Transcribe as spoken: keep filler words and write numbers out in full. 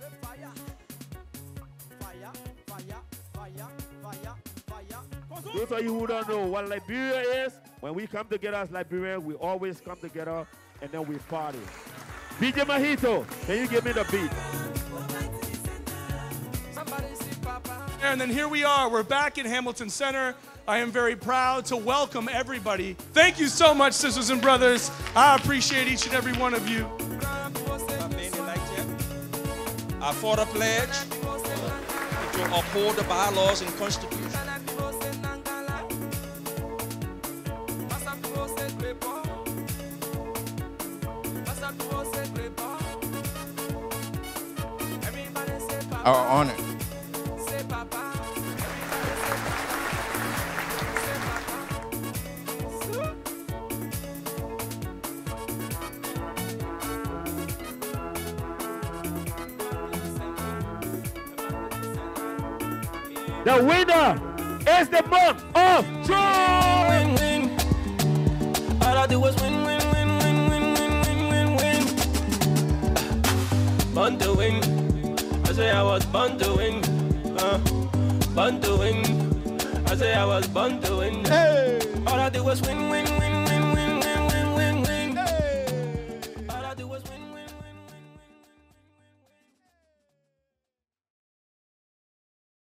Those of you who don't know what Liberia is, when we come together as Liberians, we always come together and then we party. D J Mahito, can you give me the beat? And then here we are, we're back in Hamilton Center. I am very proud to welcome everybody. Thank you so much, sisters and brothers. I appreciate each and every one of you. I fought a pledge to uphold the bylaws and constitution. Our honor. The winner is the month of June. Win, win. All I do is win, win, win, win, win, win, win, win, win. Born to win. I say I was born to win. Uh, born to win. I say I was born to win. Hey. All I do is win, win, win.